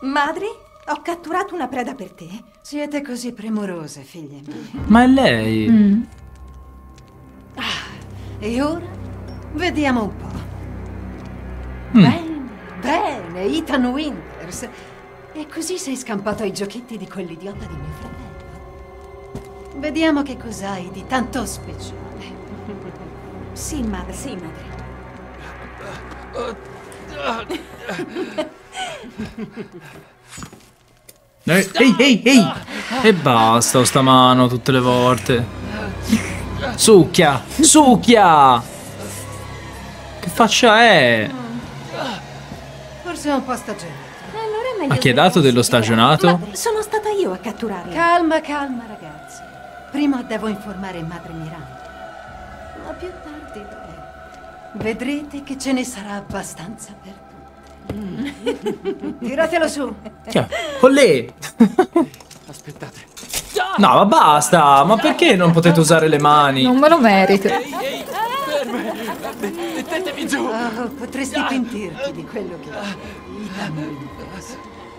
Madre, ho catturato una preda per te. Siete così premurose, figlie mie. Ma è lei? E ora? Vediamo un po'. Bene, Ethan Winters. E così sei scampato ai giochetti di quell'idiota di mio fratello. Vediamo che cos'hai di tanto speciale. Sì, madre, sì, madre. Ehi! E basta, sta mano tutte le volte. Succhia! Succhia! Che faccia è? Forse è un po' stagionato. Allora è meglio Ma chi è dato dello stagionato? Madre, sono stata io a catturarla. Calma, calma, ragazzi. Prima devo informare Madre Miranda. Ma più tardi vedrete che ce ne sarà abbastanza per tutti. Tiratelo su. Olè! Aspettate. No, ma basta! Ma perché non potete usare le mani? Non me lo merito. Ehi, ferme! Mettetevi giù! Oh, potresti pentirti di quello che Ethan Winters.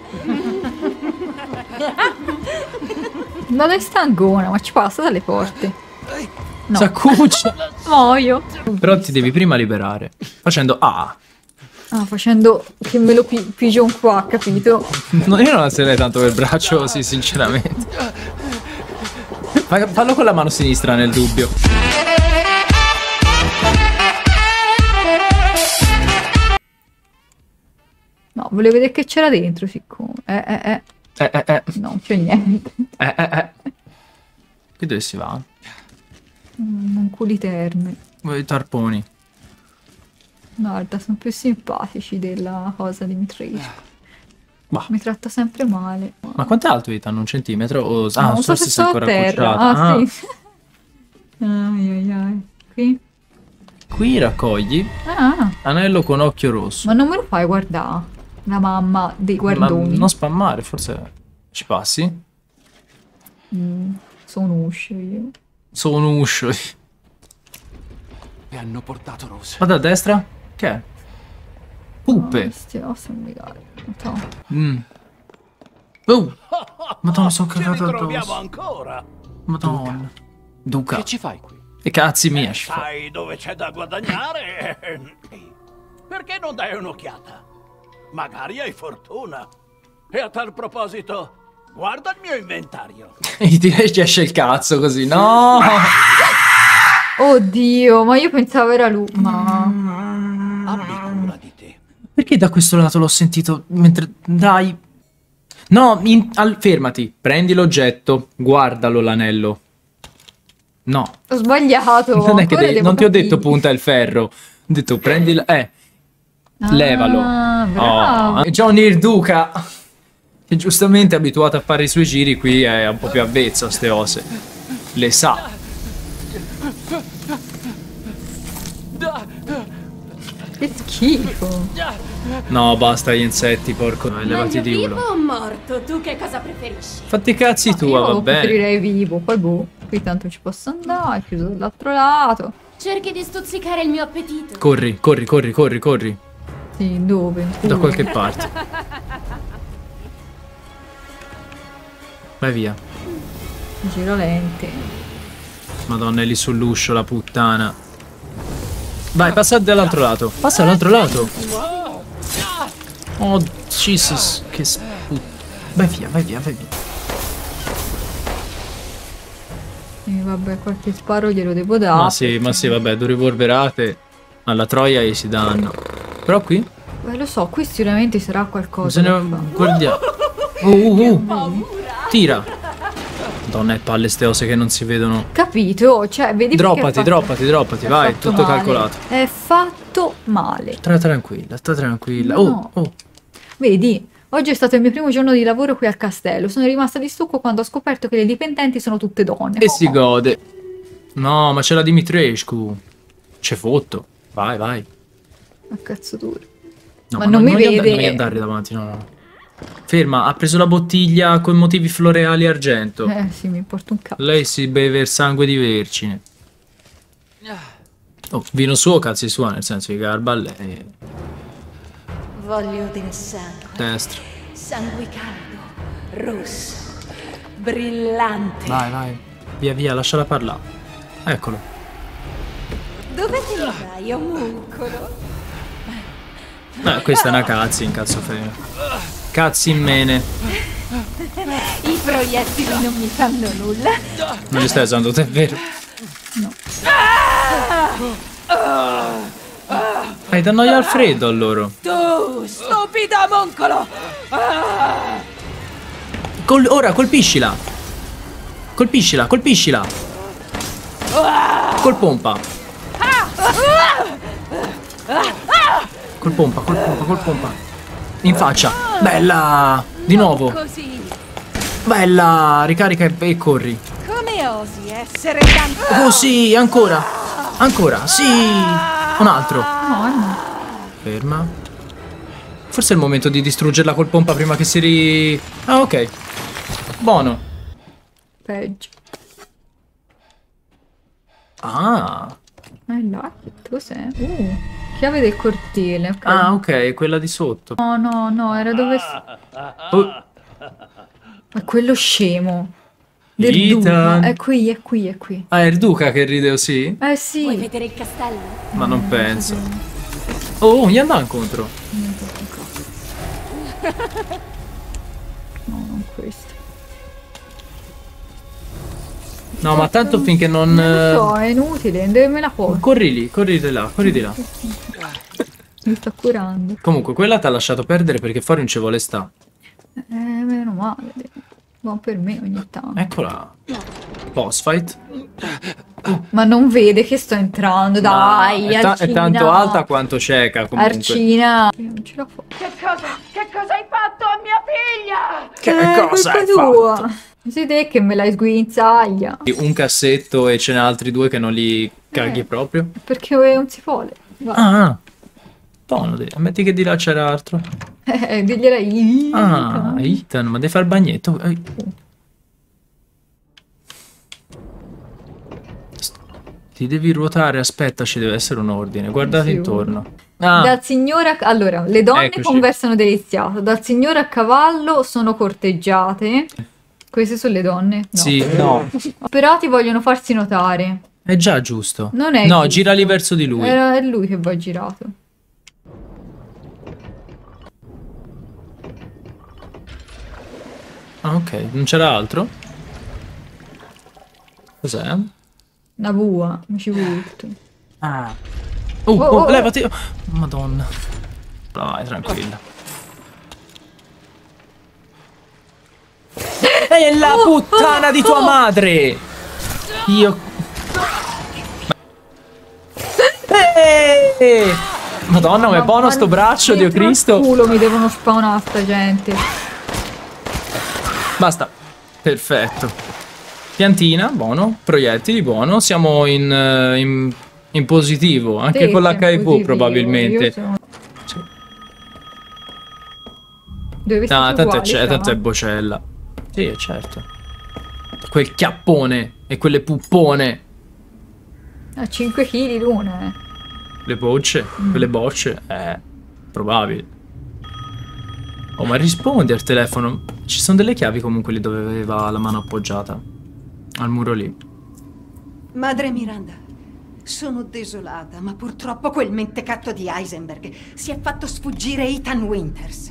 Ma dai stangona, ma ci passa dalle porte. No. S'accuccia! Muoio. Però ti devi prima liberare. Facendo A. Ah, facendo che me lo pigion qua, capito? No, io non alzerei tanto per il braccio, sì, sinceramente. Fallo con la mano sinistra nel dubbio. No, volevo vedere che c'era dentro, siccome. No, non c'è niente. Qui dove si va? Non culi terme. I tarponi. Guarda, sono più simpatici della cosa di Mitrescu. Bah. Mi tratta sempre male. Ma quanto è alto Ethan? Un centimetro? O... No, non so forse se sei sto a ancora terra. accucciato. Ah, sì. Ai. Qui? Qui raccogli anello con occhio rosso. Ma non me lo fai guardare? La mamma dei Ma guardoni. non spammare, forse ci passi? Sono un uscio io. Sono un uscio. Mi hanno portato Rose. Vado a destra? Che è? Puppe. Madonna, sono cagato Troviamo addosso. ancora. Madonna. Duca. Che ci fai qui? E cazzi mia. Sai dove c'è da guadagnare? Perché non dai un'occhiata? Magari hai fortuna. E a tal proposito, guarda il mio inventario. E ti esce il cazzo così. No. Oddio, ma io pensavo era lui. Ma Abbi cura di te. Perché da questo lato l'ho sentito mentre... Dai. No, fermati. Prendi l'oggetto. Guardalo l'anello. No. ho sbagliato. Non è che Ancora devo non ti ho detto capire. punta il ferro. Ho detto prendi levalo. Bravo. Johnny il Duca, che giustamente è abituato a fare i suoi giri, qui è un po' più avvezzo a ste cose. Le sa. Che schifo. No, basta gli insetti, porco. Levati di uno. Vivo o morto? Tu che cosa preferisci? Fatti i cazzi tua, Io va bene. preferirei vivo, poi boh. Qui tanto ci posso andare, chiuso dall'altro lato. Cerchi di stuzzicare il mio appetito. Corri. Sì, dove? Da qualche parte. Vai via. Giro lente. Madonna, è lì sull'uscio, la puttana. Vai, passa dall'altro lato. Passa dall'altro lato. Oh, Jesus. Che Vai via. E vabbè, qualche sparo glielo devo dare. Ma sì, vabbè, due rivolverate alla troia gli si danno. Però qui? Beh, lo so, qui sicuramente sarà qualcosa. Bisogna guardiamo. Tira. Madonna, palle ste cose che non si vedono. Capito? Cioè, vedi Droppati, è vai, fatto tutto male. calcolato. È fatto male. Sta tranquilla. No. Oh. Vedi, oggi è stato il mio primo giorno di lavoro qui al castello. Sono rimasta di stucco quando ho scoperto che le dipendenti sono tutte donne. E si gode. No, ma c'è la Dimitrescu. C'è fotto. Vai. A cazzatura. No, Ma non mi vede. Non andare davanti, no. Ferma, ha preso la bottiglia con motivi floreali argento. Sì, mi importa un cazzo. Lei si beve il sangue di vergine. Oh, vino suo, cazzi sua, nel senso che garba a lei. Voglio del sangue. Destra. Sangue caldo, rosso, brillante. Vai, vai. Via, via, lasciala parlare. Eccolo. Dove te ne vai, omuncolo? Questa è una cutscene, cazzo frega. Cutscene. I proiettili non mi fanno nulla. Non li stai usando, te, è vero? Hai da noia al freddo, allora. Tu, stupido omuncolo! Ora, colpiscila. Colpiscila, colpiscila. Col pompa. Col pompa, col pompa, col pompa. In faccia. Bella. Di nuovo. Così, Bella. Ricarica e corri. come osi essere tanto... Così, ancora. Ancora, sì. Un altro. Ferma. Forse è il momento di distruggerla col pompa prima che si Ah, ok. Buono. Peggio. Ah. Là, cos'è? Chiave del cortile, ok. Ah, ok, quella di sotto. No, no, no, era dove... Oh, È quello scemo. Del Duca. Ethan. È qui, è qui, è qui. Ah, è il Duca che ride, sì? Eh sì. Vuoi vedere il castello? Ma non penso. Oh, gli andava incontro. No, non questo. No, ma tanto finché non... No, è inutile, me la porto. Corri di là, corri di là. Mi sto curando. Comunque, quella ti ha lasciato perdere perché fuori non ci vuole sta. Meno male. Buon per me ogni tanto. Eccola. Boss fight. Ma non vede che sto entrando, dai, è Arcina. tanto alta quanto cieca comunque. Arcina. Non ce la faccio. Che cosa hai fatto a mia figlia? Che cosa hai tua. fatto? Sei te che me la sguinzaglia. Un cassetto e ce n'è altri due che non li caghi proprio. Perché non si vuole. Va. Ah, buono. Metti che di là c'era altro. Digliela io. Ah, Ethan, ma devi fare il bagnetto. Ti devi ruotare, aspetta, ci deve essere un ordine. Guardate Sì, intorno. Ah, Dal signore allora, le donne Eccoci. conversano deliziato. Dal signore a cavallo sono corteggiate. Queste sono le donne? No. sì, no. Operati vogliono farsi notare. È già giusto. Non è No, giusto. girali verso di lui. È lui che va girato. Ah, ok. Non c'era altro? Cos'è? Una bua, mi ci butto. Ah. oh. Levati. Oh, Madonna. Vai, tranquilla. È la puttana di tua madre! Io... Madonna, com'è buono sto braccio, Dio Dietro al Cristo! culo mi devono spawnare sta gente. Basta. Perfetto. Piantina, buono. Proiettili, buono. Siamo in positivo, anche Sì, con sì, l'HIV positivo. probabilmente. Io sono- Sì. Due vestiti No, tanto uguali, tanto è bocella. Sì, certo. Quel chiappone e quelle puppone. A 5 kg l'una, Le bocce, quelle bocce. Probabile. Oh, ma rispondi al telefono. Ci sono delle chiavi comunque lì dove aveva la mano appoggiata. Al muro lì. Madre Miranda, sono desolata, ma purtroppo quel mentecatto di Heisenberg si è fatto sfuggire Ethan Winters.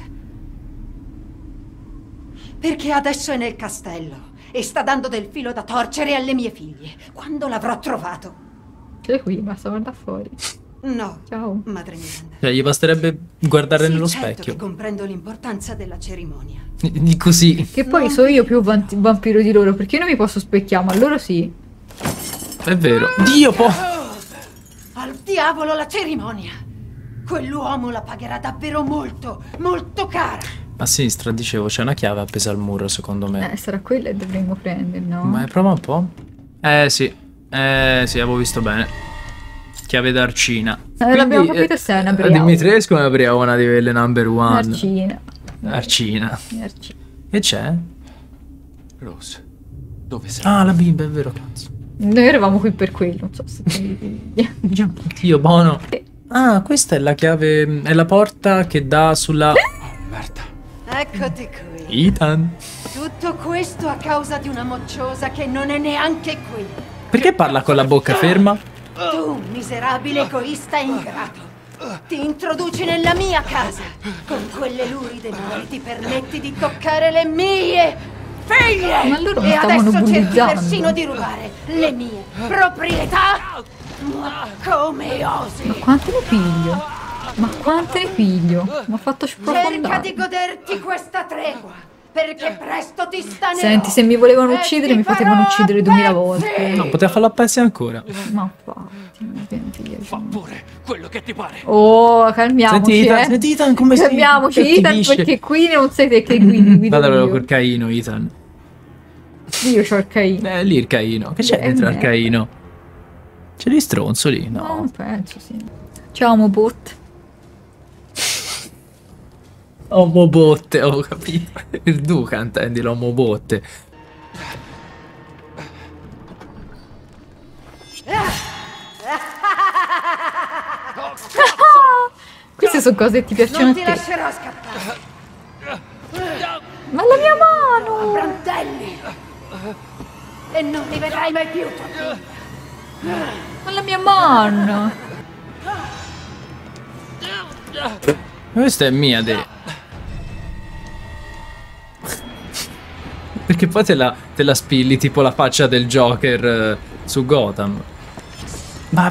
Perché adesso è nel castello e sta dando del filo da torcere alle mie figlie. Quando l'avrò trovato? C'è qui, basta guardare fuori. No, Ciao. Madre Miranda. Cioè, gli basterebbe guardare Sì, nello certo specchio. che comprendo l'importanza della cerimonia. Di così. Che poi Non sono io più vampiro di loro, perché io non mi posso specchiare, ma loro sì. È vero. Dio, Al diavolo la cerimonia! Quell'uomo la pagherà davvero molto, molto cara! A sinistra, dicevo, c'è una chiave appesa al muro, secondo me. Sarà quella che dovremmo prendere, no? Ma prova un po'. Sì. Sì, avevo visto bene. Chiave d'arcina. L'abbiamo capito se è una briava. Dimitrescu ne apriva una di quelle number one. Arcina. Arcina. Arcina. E c'è? Rose, dove sei? Ah, la bimba, è vero, cazzo. Noi eravamo qui per quello, non so se Dio, buono. Ah, questa è la chiave. È la porta che dà sulla. Oh, merda. Eccoti qui. Ethan. Tutto questo a causa di una mocciosa che non è neanche qui. Perché parla con la bocca ferma? Tu, miserabile egoista e ingrato, ti introduci nella mia casa. Con quelle luride mani ti permetti di toccare le mie figlie. Ma loro mi e stavano adesso cerchi bullizzando. persino di rubare le mie proprietà. Ma come osi? Ma quante ne piglio? Ma quante ne piglio? Mi ha fatto Cerca sprofondare. di goderti questa tregua, perché presto ti stanerò. Senti, se mi volevano e uccidere ti mi potevano farò uccidere a 2000 pezzi. volte. No, poteva farlo a pezzi ancora. Ma infatti, mi viene Fa pure quello che ti pare. Oh, calmiamoci, Senti Ethan come si calmiamoci, Ethan, attivisce. perché qui non sei te che guidi Guardalo io. col Caino, Ethan. Io c'ho il Caino. Lì il Caino. Che c'è dentro al merda. Caino? C'è di stronzoli? No, No. non penso, sì. Ciao, Mobot. Omobotte, ho capito. Il Duca intendi l'omobotte. Queste sono cose che ti piacciono Non a ti te. lascerò scappare. Ma la mia mano! Brandelli. E non li vedrai mai più. Ma la mia mano! Questa è mia, Perché poi te la spilli tipo la faccia del Joker su Gotham. Vai.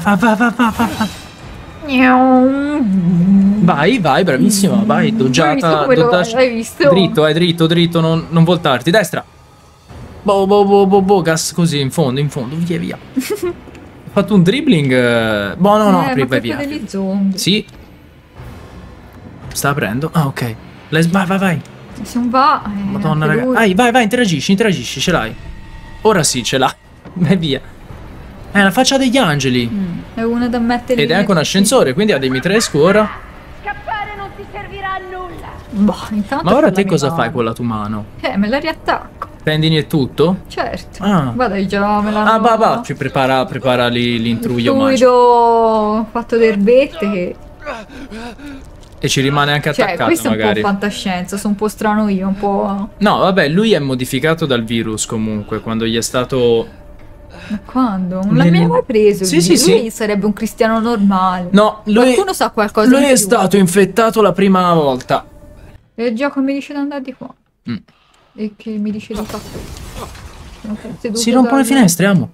Vai, bravissima, vai, doggiata. Hai visto? Dritto, non voltarti, destra. Boh, gas così, in fondo, via. Ho fatto un dribbling. Boh, no, ma vai per via. degli zombie. Sì. Sta aprendo. Ah, ok. Vai. Se non va... Madonna, anche raga. lui. Vai, interagisci, ce l'hai. Ora sì, ce l'ha. Vai via. È la faccia degli angeli. È una da mettere Ed è lì. anche un ascensore, quindi ha dei Mitrescu ora. Scappare non ti servirà a nulla. Boh, intanto Ma ora con te la cosa mia fai mano. con la tua mano? Me la riattacco. Tendini e tutto? Certo. Ah. Vado già, me la... Va, ci prepara l'intruglio magico. Fluido fatto d'erbette che... E ci rimane anche Cioè, attaccato questo è un magari. po' fantascienza, sono un po' strano io, un po'... No, vabbè, lui è modificato dal virus comunque, quando gli è stato... Ma quando? Non l'abbiamo mai preso. Sì, lui sarebbe un cristiano normale. No, lui... Qualcuno sa qualcosa Lui in è più. stato infettato la prima volta. E il gioco mi dice di andare di qua. Mm. E che mi dice di fare questo. Sono seduto Si rompono le da- finestre, amo.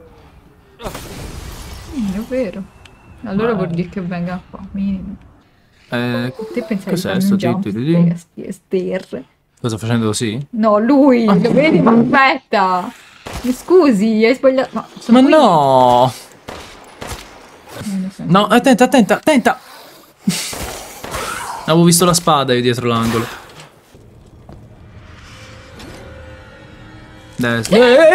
È vero. Allora vuol dire che venga qua, minimo. Te pensavi di Cos'è fare sto un jump scare? Cosa sto facendo così? No, lui, lo vedi? Ma aspetta! Mi scusi, hai sbagliato. Ma, sono Ma qui. no! No, attenta! Avevo visto la spada io dietro l'angolo. Destra.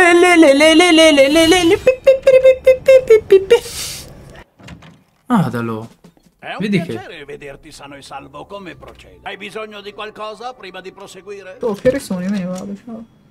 Adalo. È un Vedi che- piacere vederti sano e salvo. Come procedi? Hai bisogno di qualcosa prima di proseguire? Oh, che ore sono? Io me ne vado, ciao.